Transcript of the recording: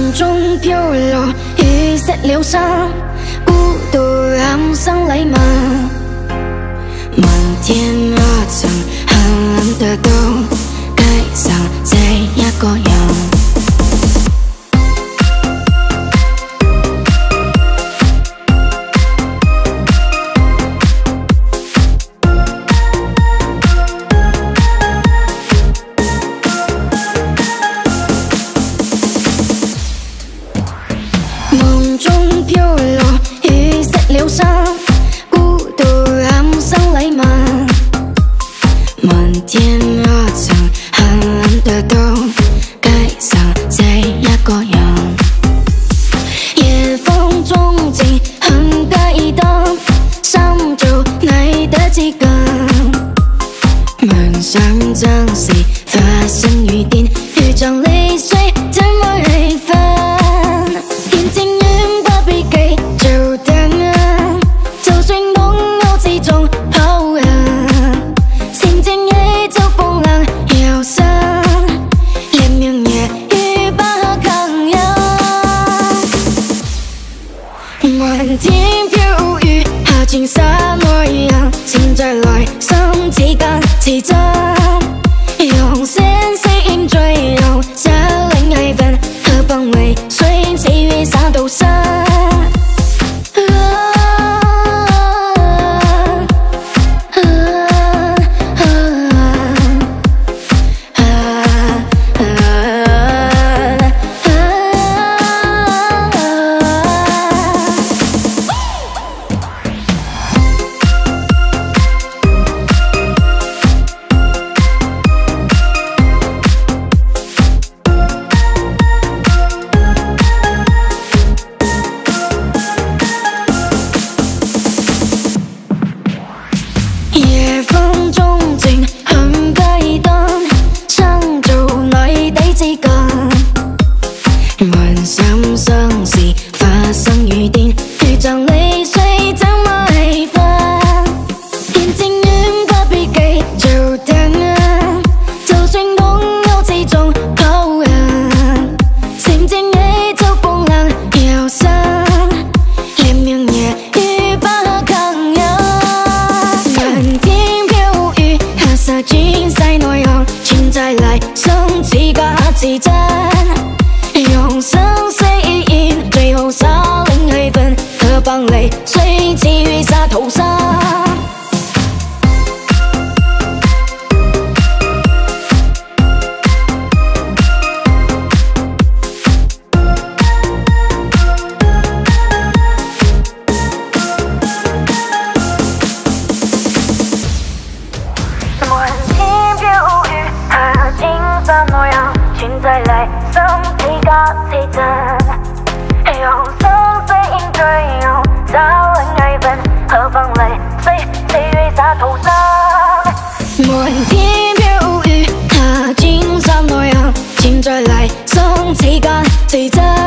梦中飘落，雨湿了衫，孤独喊声礼物。满天热情，很难得到，街上这一个人。 梦中飘落，雨湿了衫，孤独喊声礼物。满天热情，很难得到，街上这一个人。夜风中静，很激动，想做你的知己。梦想将是发生雨点，如像泪水，怎么气分？ 漫天飘雨，下情洒内人，现在来生之间是真，用生死应最后，这令气氛何妨为谁赐予洒渡身。 夜风中静，很激动，想做你的知己。梦想相似，发生雨點，如像淚水，怎麼氣分？見情願不必記做等，就算擁有這種好人，情正你就風浪搖身，連明夜雨不可抗忍。 金塞內容，存在嚟生似假似真，用生死演，最後灑令氣氛，何妨淚水賜予灑逃生。 存在嚟生似假似真，用生死應最後，灑令氣氛，何妨淚水賜予灑逃生。滿天飄雨，下千山內人，存在嚟生似假似真。